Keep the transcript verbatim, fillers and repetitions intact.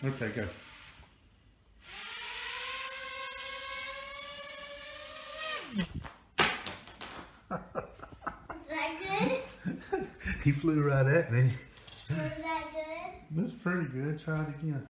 Okay, go. Is that good? He flew right at me. Was that good? That's pretty good. Try it again.